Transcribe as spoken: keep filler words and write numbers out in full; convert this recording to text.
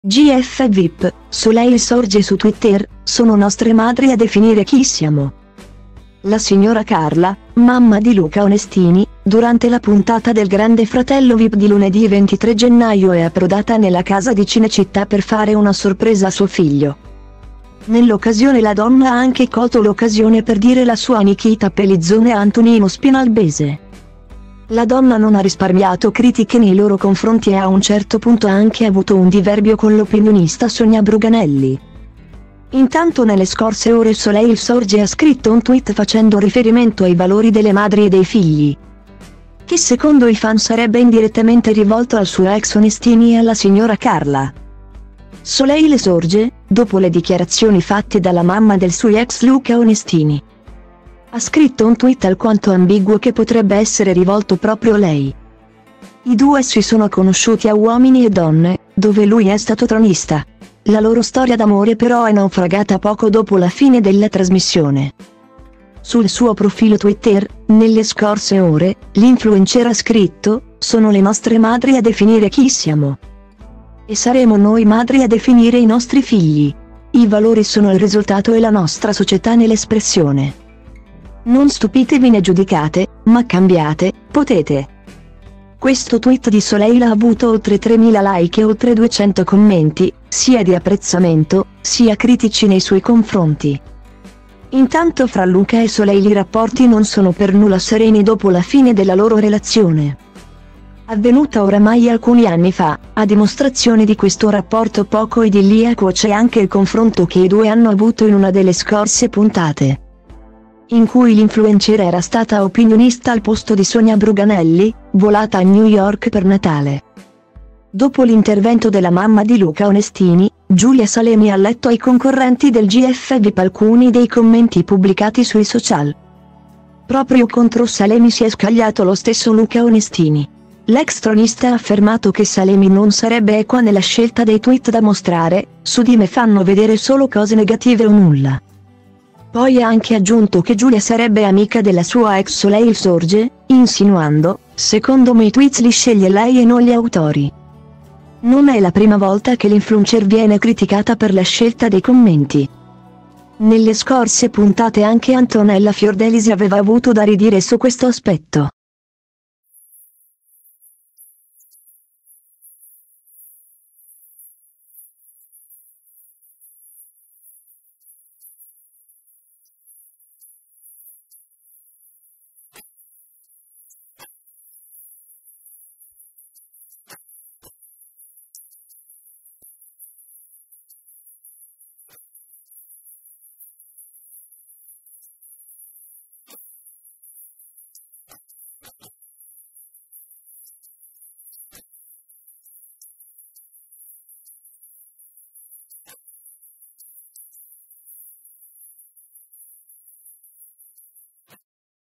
G F V I P, Soleil sorge su Twitter, sono nostre madri a definire chi siamo. La signora Carla, mamma di Luca Onestini, durante la puntata del Grande Fratello V I P di lunedì ventitré gennaio è approdata nella casa di Cinecittà per fare una sorpresa a suo figlio. Nell'occasione la donna ha anche colto l'occasione per dire la sua a Nikita Pellizzone e Antonino Spinalbese. La donna non ha risparmiato critiche nei loro confronti e a un certo punto ha anche avuto un diverbio con l'opinionista Sonia Bruganelli. Intanto nelle scorse ore Soleil Sorge ha scritto un tweet facendo riferimento ai valori delle madri e dei figli, che secondo i fan sarebbe indirettamente rivolto al suo ex Onestini e alla signora Carla. Soleil Sorge, dopo le dichiarazioni fatte dalla mamma del suo ex Luca Onestini, ha scritto un tweet alquanto ambiguo che potrebbe essere rivolto proprio a lei. I due si sono conosciuti a Uomini e Donne, dove lui è stato tronista. La loro storia d'amore però è naufragata poco dopo la fine della trasmissione. Sul suo profilo Twitter, nelle scorse ore, l'influencer ha scritto: "Sono le nostre madri a definire chi siamo. E saremo noi madri a definire i nostri figli. I valori sono il risultato e la nostra società nell'espressione. Non stupitevi né giudicate, ma cambiate, potete." Questo tweet di Soleil ha avuto oltre tremila like e oltre duecento commenti, sia di apprezzamento, sia critici nei suoi confronti. Intanto fra Luca e Soleil i rapporti non sono per nulla sereni dopo la fine della loro relazione, avvenuta oramai alcuni anni fa. A dimostrazione di questo rapporto poco idilliaco c'è anche il confronto che i due hanno avuto in una delle scorse puntate, in cui l'influencer era stata opinionista al posto di Sonia Bruganelli, volata a New York per Natale. Dopo l'intervento della mamma di Luca Onestini, Giulia Salemi ha letto ai concorrenti del G F V I P alcuni dei commenti pubblicati sui social. Proprio contro Salemi si è scagliato lo stesso Luca Onestini. L'ex tronista ha affermato che Salemi non sarebbe equa nella scelta dei tweet da mostrare: "Su di me fanno vedere solo cose negative o nulla". Poi ha anche aggiunto che Giulia sarebbe amica della sua ex Soleil Sorge, insinuando: "Secondo me i tweets li sceglie lei e non gli autori". Non è la prima volta che l'influencer viene criticata per la scelta dei commenti. Nelle scorse puntate anche Antonella Fiordelisi aveva avuto da ridire su questo aspetto.